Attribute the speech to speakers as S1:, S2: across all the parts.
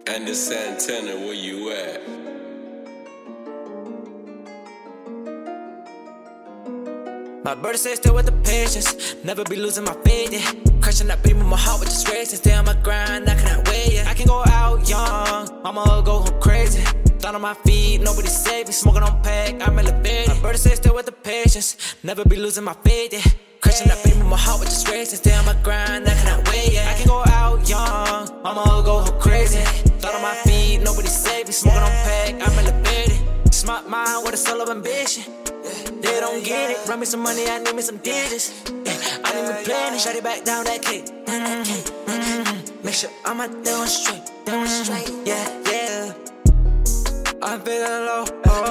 S1: Andy Santana, where you at?
S2: My brother said still with the patience, never be losing my faith, yeah. Crushing that beat with my heart, with just racing. Stay on my grind, I cannot wait, yeah. I can go out young, I'ma go home crazy. Down on my feet, nobody save me. Smoking on pack, I'm elevated. My brother said still with the patience, never be losing my faith, yeah. Crushing that beat with my heart, with just racing. Stay on my grind, I cannot wait, yeah. I can go out young, I'ma go home crazy. Down on my feet, nobody save me. Smoking on pack, I'm elevated. Smart mind with a soul of ambition. They don't get it. Run me some money, I need me some digits. I need me planning, shut it back down that cake. Make sure I'm out doing straight, yeah. I'm feeling low,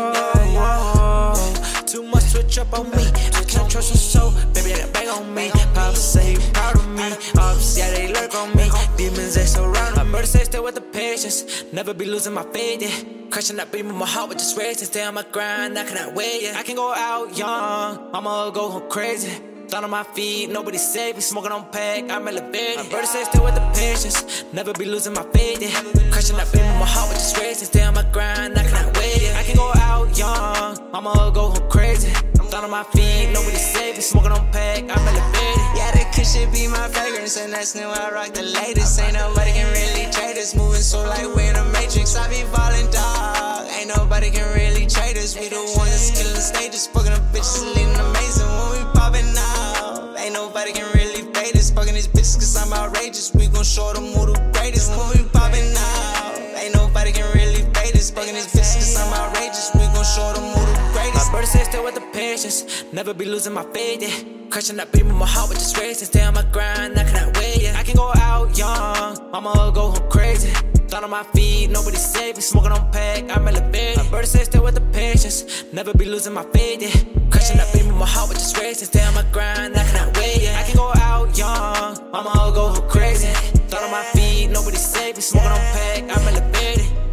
S2: too much switch up on me. I can't trust your soul, baby, they got bag on me. Papa say he proud of me, obviously yeah, they lurk on me. Demons, they surround me. My murder say still with the patience, never be losing my faith, yeah. Crushing that beat with my heart, with just racing. Stay on my grind, I cannot wait, yeah. I can go out young, I'ma go home crazy. Down on my feet, nobody save me. Smoking on pack, I'm elevated. My brother said still with the patience, never be losing my faith, yeah. Crushing that beat with my heart, with just racing. Stay on my grind, I cannot wait, yeah. I can go out young, I'ma go home crazy. Down on my feet, nobody save me. Smoking on pack, I'm elevated.
S3: Yeah, that could shit be my fragrance, and that's new, I rock the latest. Ain't nobody can really trade us, moving so like we in a matrix. I be ballin' dog, ain't nobody can really trade us. We the ones that's killing stages, fucking the bitches, leaving amazing when we poppin' out. Ain't nobody can really fade us, fucking these bitches cause I'm outrageous. We gon' show them who the greatest when we poppin' out. Ain't nobody can really fade us, fucking these bitches cause I'm outrageous. We gon' show them who the greatest.
S2: My brother said still with the patience, never be losing my faith, yeah. Crushing that beat with my heart, with just racing. Stay on my grind, I cannot wait, yeah. I can go out young, I'ma go home crazy. Down on my feet, nobody save me. Smoking on pack, I'm elevated. My brother said still with the patience, never be losing my faith, yeah. Crushing that beat with my heart, with just racing. Stay on my grind, I cannot wait, yeah. I can go out young, I'ma go home crazy. Down on my feet, nobody save me. Smoking on pack, I'm elevated.